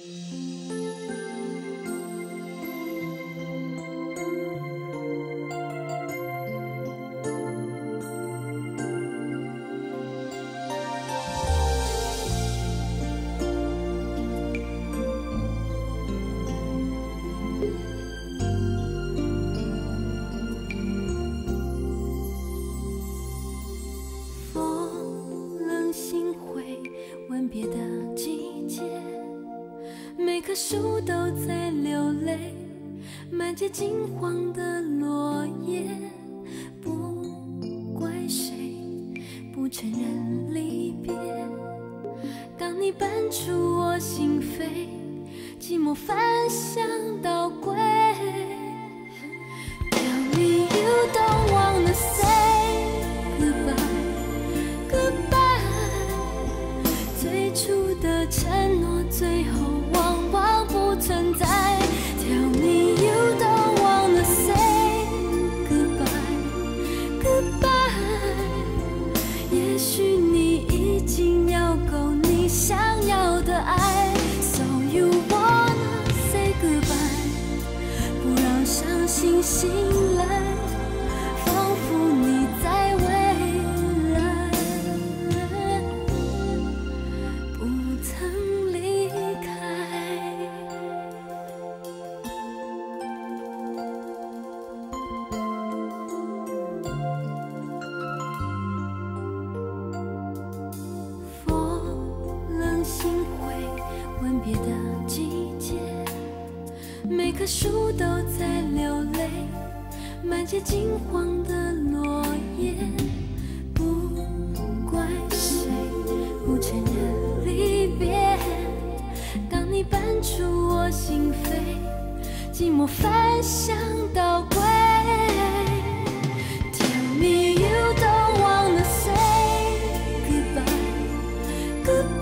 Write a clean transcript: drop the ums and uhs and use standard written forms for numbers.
吻别的季节，每棵树都在流泪，满街金黄的落叶。不怪谁不承认离别，当你搬出我心扉，寂寞翻箱倒柜。Tell me you don't wanna say goodbye, goodbye。最初的承诺，最后往往不存在。Tell me you don't wanna say goodbye, goodbye。也许你已经要够你想要的爱 ，So you wanna say goodbye， 不让伤心醒来，仿佛你在未来。曾离开。风冷心灰，吻别的季节，每棵树都在流泪，满街金黄的落叶。不怪谁不承认离别，当你搬出我心扉，寂寞翻箱倒柜。Tell me you don't wanna say goodbye, goodbye。